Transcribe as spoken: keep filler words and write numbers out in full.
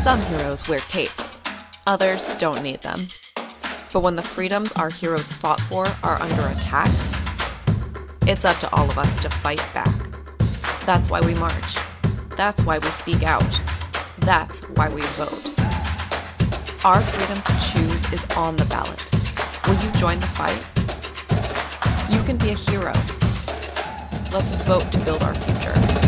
Some heroes wear capes. Others don't need them. But when the freedoms our heroes fought for are under attack, it's up to all of us to fight back. That's why we march. That's why we speak out. That's why we vote. Our freedom to choose is on the ballot. Will you join the fight? You can be a hero. Let's vote to build our future.